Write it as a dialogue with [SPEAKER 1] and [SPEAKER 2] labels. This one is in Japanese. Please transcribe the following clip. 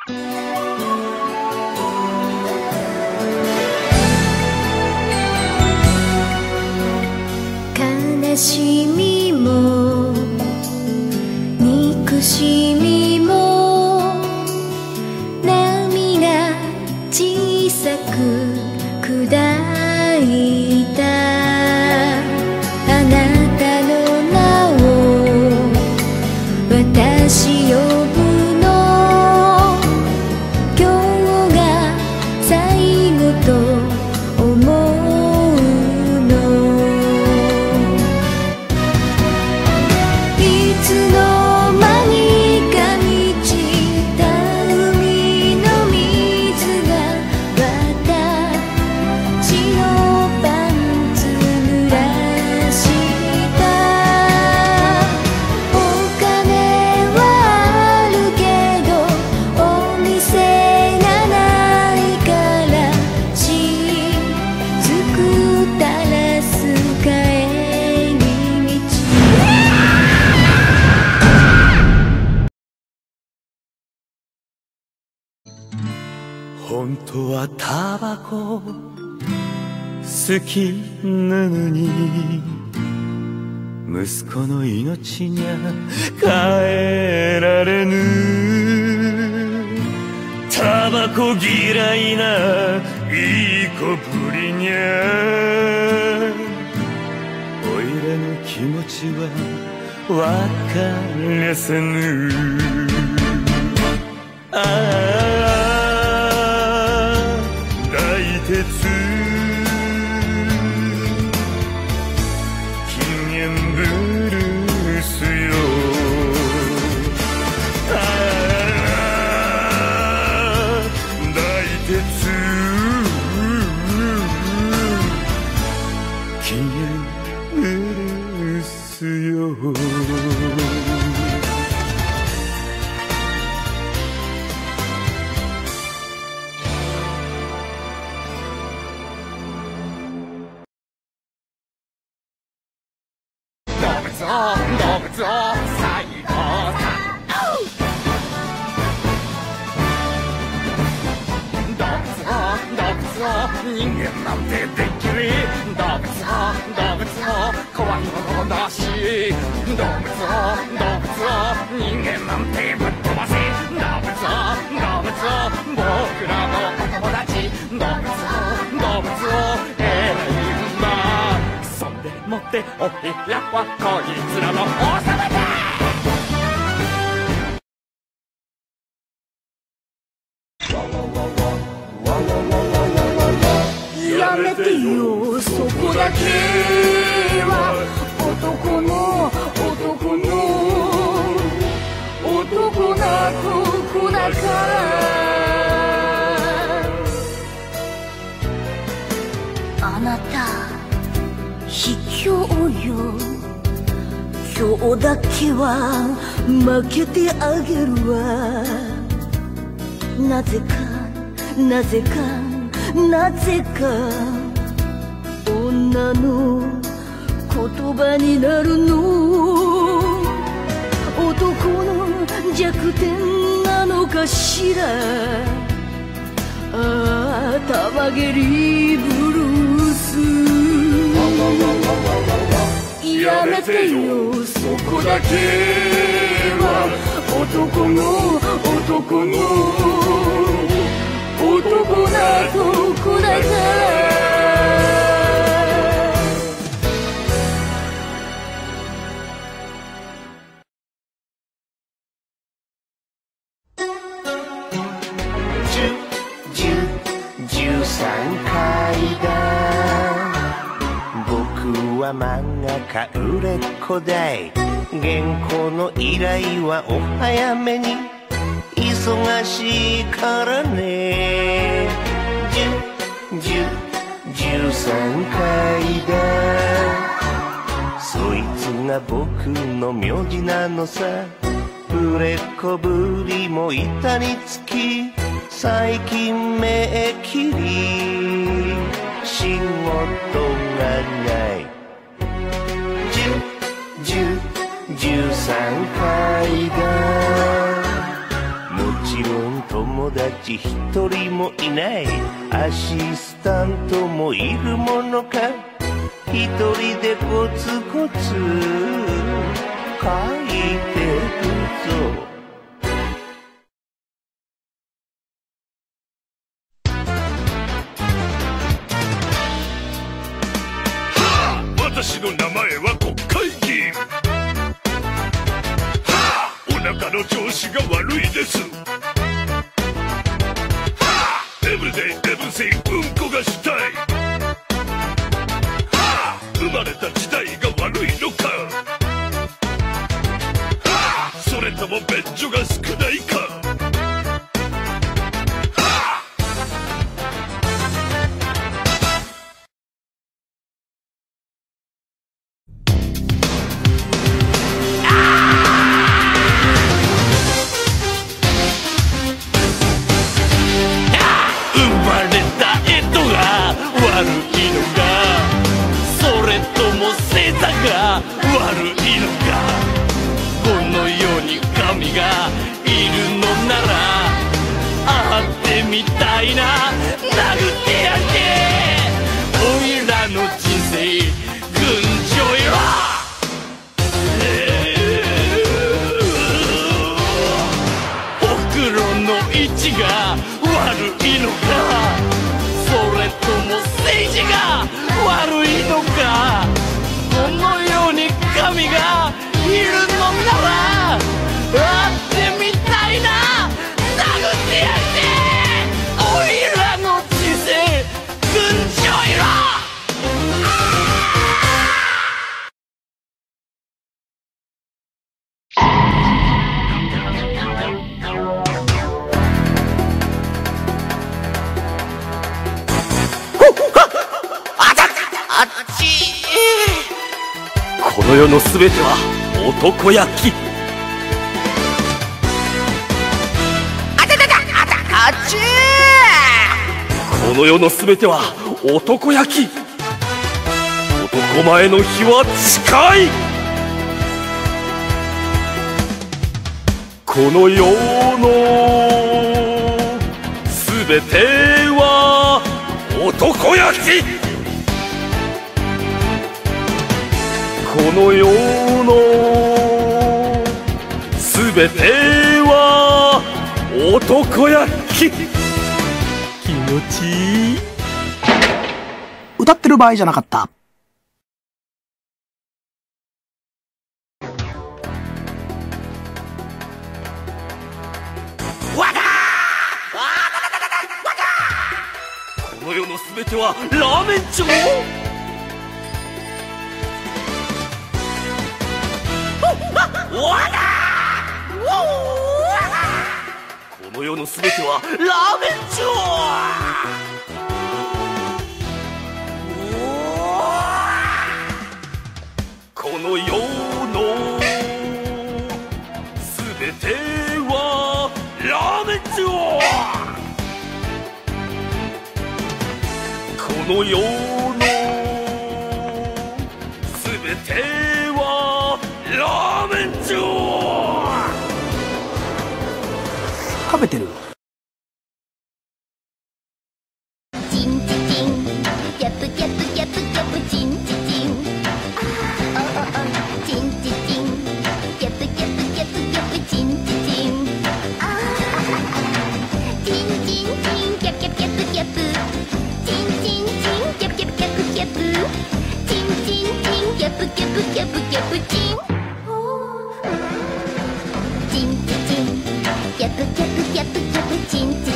[SPEAKER 1] 悲しみも憎しみも波が小さく砕いたあなたの名を私呼ぶの今日が最後と思うのいつの間にか満ちた海の水が私のパンツ濡らしたお金はあるけどお店がないからしずく垂らす帰り道
[SPEAKER 2] 本当はタバコ好きなのに息子の命にゃ変えられぬタバコ嫌いないい子ぶりにゃおいらの気持ちはわかりゃせぬああ大鉄禁煙ブルースよああ大鉄禁煙ブルースよ
[SPEAKER 3] 動物を最高さ動物を人間なんてできる動物を怖いものだし動物を人間なんてぶっ飛ばせ動物を僕らのお友達動物を選んだそんでもっておいらはこいつらの王様だやめてよそこだけは男なとこだからあなた卑怯よ今日だけは負けてあげるわなぜか女の言葉になるの男の弱点なのかしらああたまげりブルースやめてよそこだけは男なとこだから13階だ僕は漫画家売れっ子だい原稿の依頼はお早めに忙しいからね13階だそいつが僕の名字なのさ売れっ子ぶりも板につき最近めきり仕事がない13階だもちろん友
[SPEAKER 4] 達一人もいない。アシスタントもいるものか。一人でコツコツ書いてくぞ。
[SPEAKER 5] 私の名前は国会議員。お腹の調子が悪いです。エブリデイエブリシンうんこがしたい。生まれた時代が悪いのか。それとも便所が少ないか。
[SPEAKER 3] 悪いのか、それとも星座が悪いのか。この世に神がいるのなら会ってみたいな。殴ってやっておいらの人生群青よ。おふくろの位置が悪いのか、それとも政治が悪いのか。この世に神がいるのなら会ってみたいな。殴ってやっておいらの人生群青よ。
[SPEAKER 2] この世のすべては男焼き。この世のすべては男焼き。男前の日は近い。この世のすべては男焼き。この世のすべては男焼き。気持ちいい。
[SPEAKER 6] 歌ってる場合じゃなかった。
[SPEAKER 2] この世のすべてはラーメン長。この世のすべてはラーメン長。この世のすべてはラーメン長。この世のすべてはラーメン長。
[SPEAKER 6] 食べてる。
[SPEAKER 1] チンチチンキャプキャプキャプキャプチンチチンチンチチンキャプキャプキャプキャプチンチチンチンチンチンキャプキャプキャプキャプチンチンチンキャプキャプキャプキャプチンチンチンキャプキャプキャプキャプチンチンチチンキャプキャプキャプキャプチンチ